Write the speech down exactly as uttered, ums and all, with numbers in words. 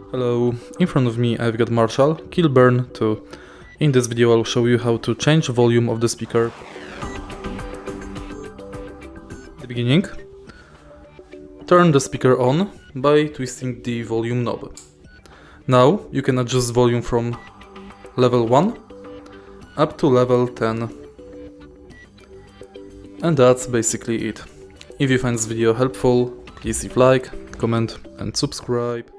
Hello, in front of me I've got MARSHALL Kilburn two. In this video I'll show you how to change volume of the speaker. At the beginning, turn the speaker on by twisting the volume knob. Now you can adjust volume from level one up to level ten. And that's basically it. If you find this video helpful, please leave like, comment and subscribe.